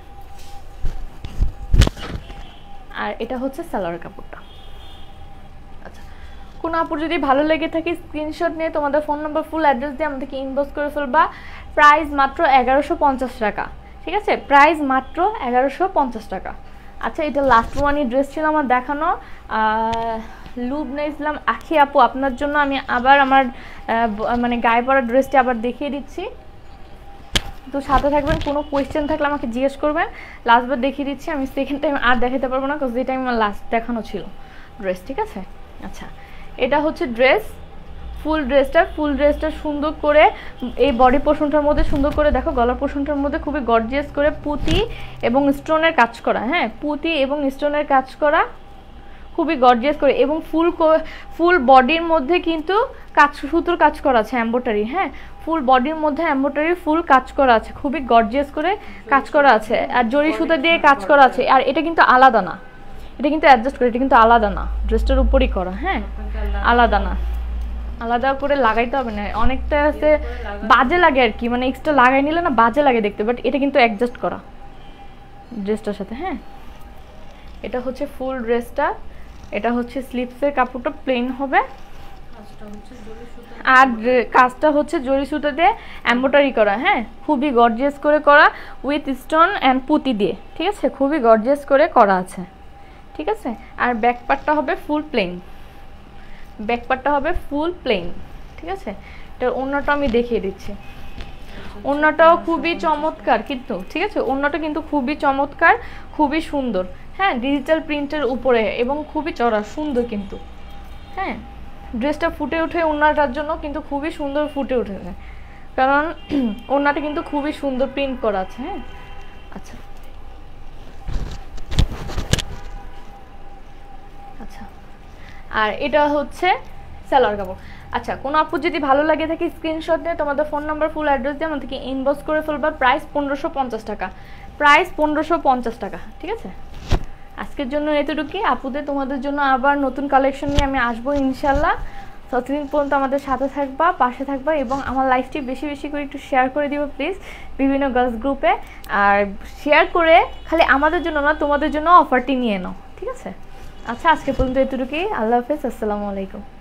S1: আর এটা হচ্ছে সালোয়ার কাপড়টা। আচ্ছা, কোনো আপুর যদি ভালো লেগে থাকে স্ক্রিনশট নিয়ে তোমাদের ফোন নাম্বার ফুল অ্যাড্রেস দিয়ে আমাদেরকে ইনবক্স করে ফেলবা। প্রাইস মাত্র 1150 টাকা, ঠিক আছে? প্রাইস মাত্র 1150 টাকা। আচ্ছা, এটা লাস্ট ওয়ানই ড্রেস ছিল আমার দেখানো। লুবনা ইসলাম আখি আপু, আপনার জন্য আমি আবার আমার মানে গায়ে পরা ড্রেসটি আবার দেখিয়ে দিচ্ছি, তো সাথে থাকবেন। কোনো কোয়েশ্চেন থাকলে আমাকে জিজ্ঞেস করবেন। লাস্টবার দেখিয়ে দিচ্ছি, আমি সেকেন্ড টাইম আর দেখাতে পারবো না, কারণ যে টাইম আমার লাস্ট দেখানো ছিল ড্রেস, ঠিক আছে? আচ্ছা, এটা হচ্ছে ড্রেস, ফুল ড্রেসটা সুন্দর করে এই বডি পোর্শনটার মধ্যে সুন্দর করে দেখো, গলার পোর্শনটার মধ্যে খুবই গর্জিয়াস করে পুঁতি এবং স্টোনের কাজ করা। হ্যাঁ, পুঁতি এবং স্টোনের কাজ করা, খুবই গর্জিয়াস করে, এবং ফুল বডির মধ্যে কিন্তু সুতোর কাজ করা আছে, এমব্রয়ডারি। হ্যাঁ, ফুল বডির মধ্যে এমব্রয়ডারি ফুল কাজ করা আছে, খুবই গর্জিয়াস করে কাজ করা আছে, আর জরি সুতো দিয়ে কাজ করা আছে। আর এটা কিন্তু আলাদা না, এটা কিন্তু অ্যাডজাস্ট করে, এটা কিন্তু আলাদা না, ড্রেসটার উপরই করা। হ্যাঁ, আলাদা না, আলাদা করে লাগাইতে হবে না। অনেকটা আছে বাজে লাগে আর কি, মানে এক্সট্রা লাগাই নিলে না বাজে লাগে দেখতে, বাট এটা কিন্তু অ্যাডজাস্ট করা ড্রেসটার সাথে। হ্যাঁ, এটা হচ্ছে ফুল ড্রেসটা, এটা হচ্ছে স্লিপসের কাপড়টা প্লেন হবে, আর কাজটা হচ্ছে জরি সুতো দিয়ে এমব্রয়ডারি করা। হ্যাঁ, খুবই গর্জিয়াস করে করা উইথ স্টোন অ্যান্ড পুঁতি দিয়ে, ঠিক আছে? খুবই গর্জিয়াস করে করা আছে, ঠিক আছে? আর ব্যাক পার্টটা হবে ফুল প্লেন, ব্যাক পার্টটা হবে ফুল প্লেন, ঠিক আছে? এটার ওড়নাটা আমি দেখিয়ে দিচ্ছি, ওড়নাটাও খুবই চমৎকার কিন্তু, ঠিক আছে? ওড়নাটা কিন্তু খুবই চমৎকার, খুবই সুন্দর। হ্যাঁ, ডিজিটাল প্রিন্টের উপরে এবং খুবই চড়া, সুন্দর কিন্তু। হ্যাঁ, ড্রেসটা ফুটে ওঠে ওড়নাটার জন্য, কিন্তু খুবই সুন্দর ফুটে উঠেছে, কারণ ওড়নাটা কিন্তু খুবই সুন্দর প্রিন্ট করা আছে। হ্যাঁ, আচ্ছা আচ্ছা, আর এটা হচ্ছে সালোয়ার কাপড়। আচ্ছা, কোনো আপু যদি ভালো লাগে থাকে স্ক্রিনশট নিয়ে তোমাদের ফোন নাম্বার ফুল অ্যাড্রেস দিয়ে আমাদেরকে ইনবক্স করে ফেলবার। প্রাইস 1550 টাকা, প্রাইস 1550 টাকা, ঠিক আছে? আজকের জন্য এতটুকুই। আপুদের তোমাদের জন্য আবার নতুন কালেকশন নিয়ে আমি আসবো ইনশাল্লাহ। ততদিন পর্যন্ত আমাদের সাথে থাকবা, পাশে থাকবা, এবং আমার লাইফটি বেশি বেশি করে একটু শেয়ার করে দিবা প্লিজ বিভিন্ন গার্লস গ্রুপে। আর শেয়ার করে খালি আমাদের জন্য না, তোমাদের জন্য অফারটি নিয়ে নাও, ঠিক আছে? আচ্ছা, আজকে পর্যন্ত এতটুকুই। আল্লাহ হাফেজ, আসসালামু আলাইকুম।